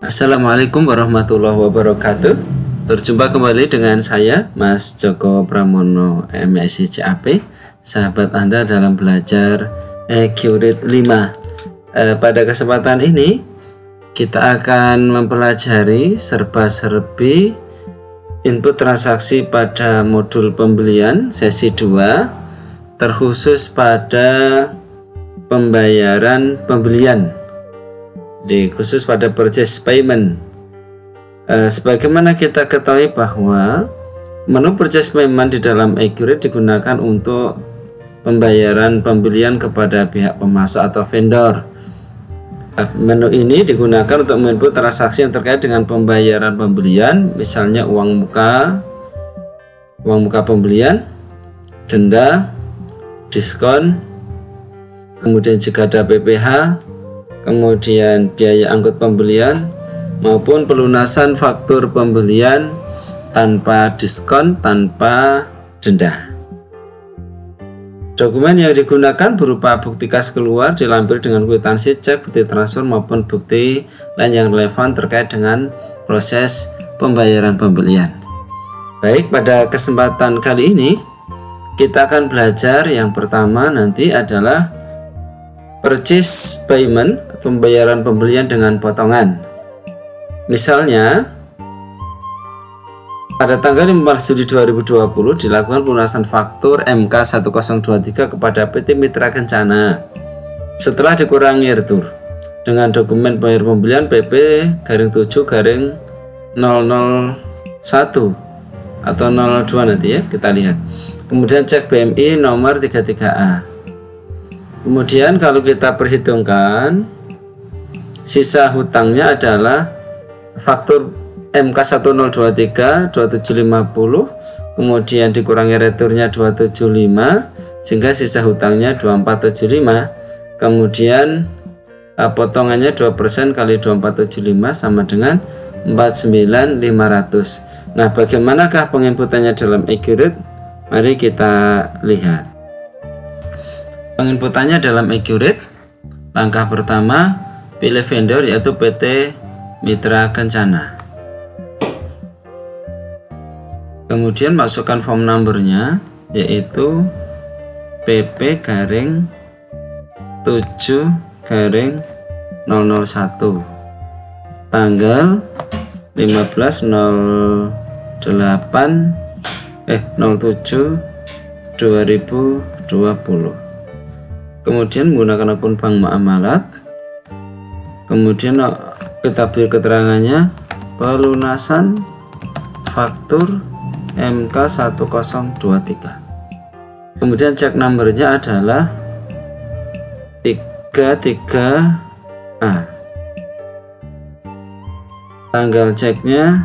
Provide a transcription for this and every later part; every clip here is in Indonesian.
Assalamualaikum warahmatullahi wabarakatuh. Berjumpa kembali dengan saya Mas Joko Pramono MSc CAP, sahabat Anda dalam belajar Accurate 5. Pada kesempatan ini kita akan mempelajari serba-serbi input transaksi pada modul pembelian sesi 2, terkhusus pada pembayaran pembelian, khusus pada purchase payment. Sebagaimana kita ketahui bahwa menu purchase payment di dalam Accurate digunakan untuk pembayaran pembelian kepada pihak pemasok atau vendor. Menu ini digunakan untuk menginput transaksi yang terkait dengan pembayaran pembelian, misalnya uang muka pembelian, denda, diskon, kemudian jika ada PPh, kemudian biaya angkut pembelian, maupun pelunasan faktur pembelian tanpa diskon, tanpa denda. Dokumen yang digunakan berupa bukti kas keluar dilampiri dengan kwitansi, cek, bukti transfer maupun bukti lain yang relevan terkait dengan proses pembayaran pembelian. Baik, pada kesempatan kali ini kita akan belajar yang pertama nanti adalah purchase payment, pembayaran pembelian dengan potongan. Misalnya pada tanggal 15 Juli 2020 dilakukan pelunasan faktur MK1023 kepada PT Mitra Kencana setelah dikurangi retur dengan dokumen pembayaran pembelian PP-7-001 atau 02 nanti ya, kita lihat. Kemudian cek BMI nomor 33A. Kemudian kalau kita perhitungkan, sisa hutangnya adalah faktur MK1023 2750, kemudian dikurangi returnya 275, sehingga sisa hutangnya 2475. Kemudian potongannya 2% kali 2475 sama dengan 49500. Nah, bagaimanakah penginputannya dalam Accurate? Mari kita lihat. Penginputannya dalam Accurate, langkah pertama pilih vendor yaitu PT Mitra Kencana. Kemudian masukkan form numbernya yaitu PP-7-001, tanggal 07/2020. Kemudian menggunakan akun bank muamalat. Kemudian kita beri keterangannya pelunasan faktur MK1023. Kemudian cek numbernya adalah 33A. Tanggal ceknya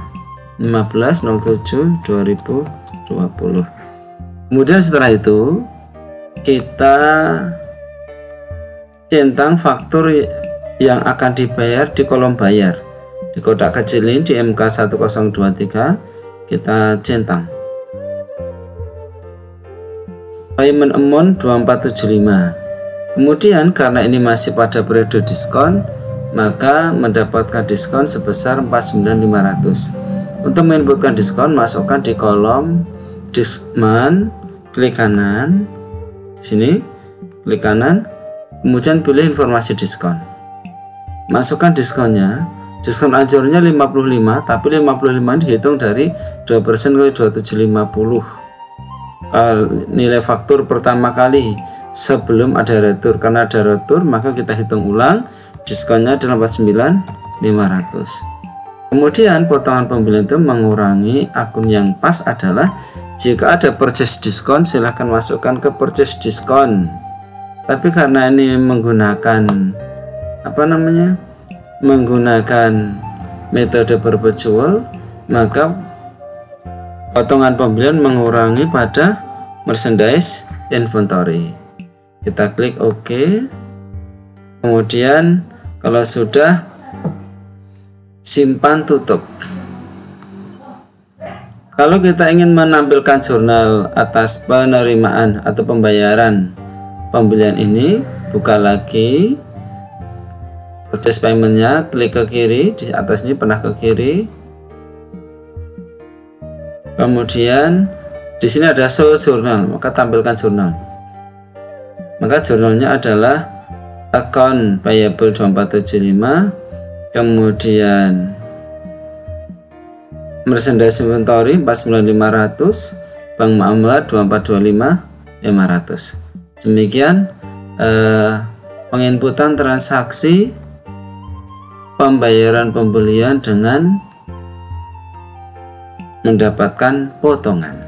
15/07/2020. Kemudian setelah itu kita centang faktur yang akan dibayar di kolom bayar. Di kotak kecil ini di MK1023 kita centang payment amount 2475. Kemudian karena ini masih pada periode diskon, maka mendapatkan diskon sebesar 49500. Untuk menginputkan diskon, masukkan di kolom Discman, klik kanan sini, klik kanan, kemudian pilih informasi diskon, masukkan diskonnya. Diskon anjurnya 55, tapi 55 dihitung dari 2% kali 2750. Nilai faktur pertama kali sebelum ada retur. Karena ada retur, maka kita hitung ulang, diskonnya adalah 49.500. Kemudian potongan pembelian itu mengurangi akun yang pas adalah jika ada purchase diskon, silahkan masukkan ke purchase diskon. Tapi karena ini menggunakan menggunakan metode perpetual, maka potongan pembelian mengurangi pada merchandise inventory. Kita klik OK. Kemudian kalau sudah, simpan tutup. Kalau kita ingin menampilkan jurnal atas penerimaan atau pembayaran pembelian ini, buka lagi Purchase paymentnya, klik ke kiri, di atas ini pernah ke kiri. Kemudian di sini ada show jurnal, maka tampilkan jurnal. Maka jurnalnya adalah account payable 2475, kemudian merchandise inventory 49500, bank muamalat 2425 500. Demikian penginputan transaksi pembayaran pembelian dengan mendapatkan potongan.